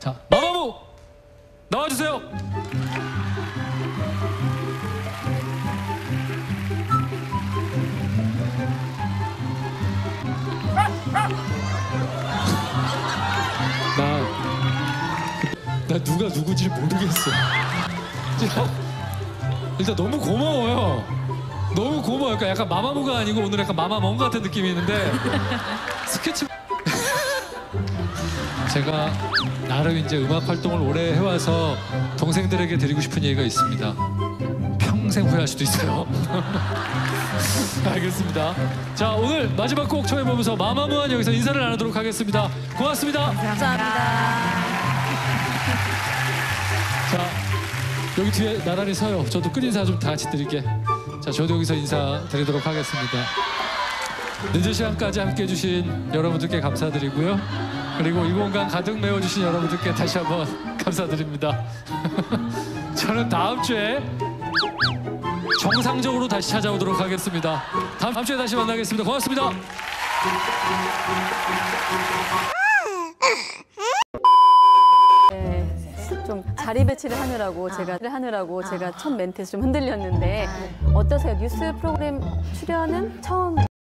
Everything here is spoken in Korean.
자, 마마무 나와주세요. 나 누가 누구지 모르겠어. 일단 너무 고마워요. 너무 고마워요. 그러니까 약간 마마무가 아니고 오늘 약간 마마멍 같은 느낌이 있는데 스케치. 제가 나름 이제 음악 활동을 오래 해와서 동생들에게 드리고 싶은 얘기가 있습니다. 평생 후회할 수도 있어요. 알겠습니다. 자, 오늘 마지막 곡 청해보면서 마마무한 여기서 인사를 나누도록 하겠습니다. 고맙습니다. 감사합니다. 자, 여기 뒤에 나란히 서요. 저도 끝 인사 좀 다 같이 드릴게. 자, 저도 여기서 인사드리도록 하겠습니다. 늦은 시간까지 함께해 주신 여러분들께 감사드리고요. 그리고 이 공간 가득 메워주신 여러분들께 다시 한번 감사드립니다. 저는 다음 주에 정상적으로 다시 찾아오도록 하겠습니다. 다음 주에 다시 만나겠습니다. 고맙습니다. 좀 자리 배치를 하느라고 제가 첫 멘트에서 좀 흔들렸는데 어떠세요? 뉴스 프로그램 출연은 처음?